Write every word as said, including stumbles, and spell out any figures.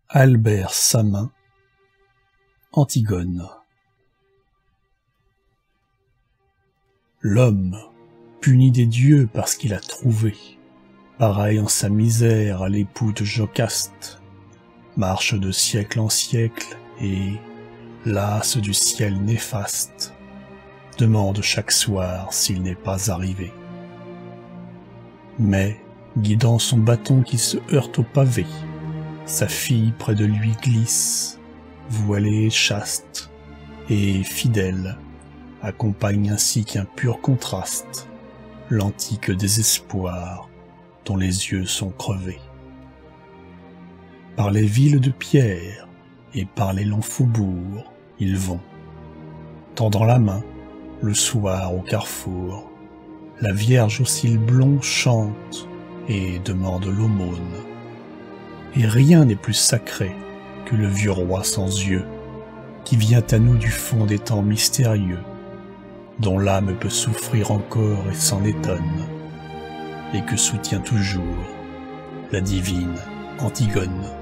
Albert Samin, Antigone. L'homme, puni des dieux parce qu'il a trouvé, pareil en sa misère à l'époux de Jocaste, marche de siècle en siècle et, las du ciel néfaste, demande chaque soir s'il n'est pas arrivé. Mais, guidant son bâton qui se heurte au pavé, sa fille près de lui glisse, voilée et chaste, et fidèle, accompagne ainsi qu'un pur contraste l'antique désespoir dont les yeux sont crevés. Par les villes de pierre et par les longs faubourgs, ils vont, tendant la main, le soir au carrefour, la Vierge aux cils blonds chante et demande l'aumône. Et rien n'est plus sacré que le vieux roi sans yeux, qui vient à nous du fond des temps mystérieux, dont l'âme peut souffrir encore et s'en étonne, et que soutient toujours la divine Antigone.